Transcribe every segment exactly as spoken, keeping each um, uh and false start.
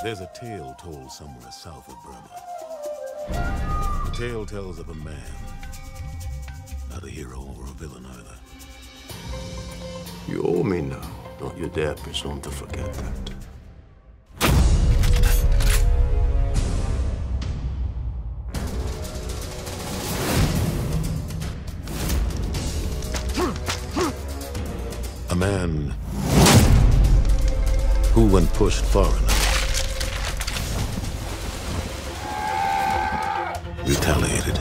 There's a tale told somewhere south of Burma. The tale tells of a man. Not a hero or a villain either. You owe me now. Don't you dare presume to forget that. A man who, when pushed far enough, retaliated.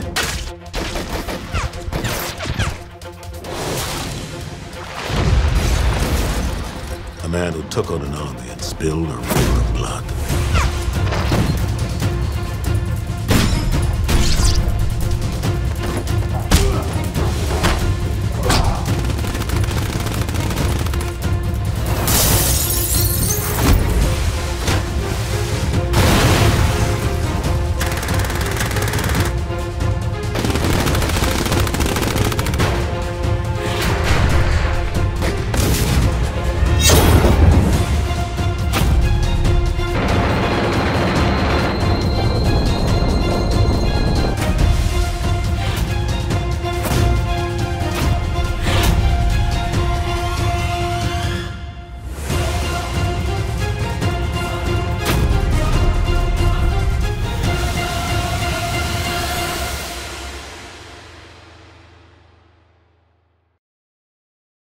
A man who took on an army and spilled a river